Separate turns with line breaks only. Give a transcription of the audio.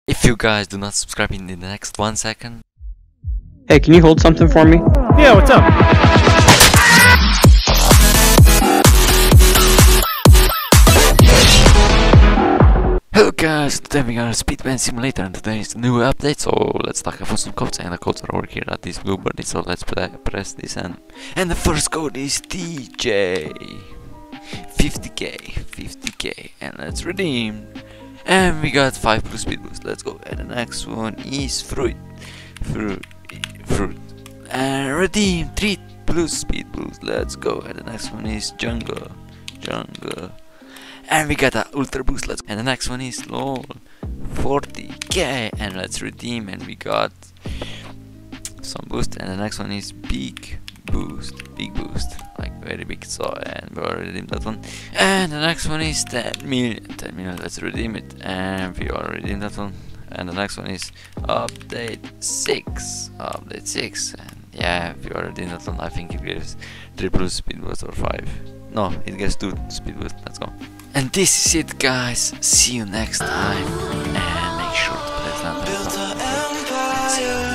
If you guys do not subscribe in the next 1 second.
Hey, can you hold something for me?
Yeah, what's up?
Hello guys, today we got a Speedman Simulator and today is the new update, so let's talk about some codes, and the codes are over here at this blue button, so let's press this and the first code is TJ 50k, and let's redeem, and we got 5 plus speed boost, let's go, and the next one is fruit, and redeem 3 plus speed boost, let's go, and the next one is jungle, and we got a ultra boost, and the next one is LOL 40k, and let's redeem, and we got some boost, and the next one is big boost, like very big, so, and we already redeemed that one, and the next one is 10 million, let's redeem it, and we already redeemed that one, and the next one is update 6, and yeah, we already redeemed that one. I think it gives 3 plus speed boost or 5, no, it gives 2 speed boost, let's go. And this is it guys, see you next time, and make sure to press that bell.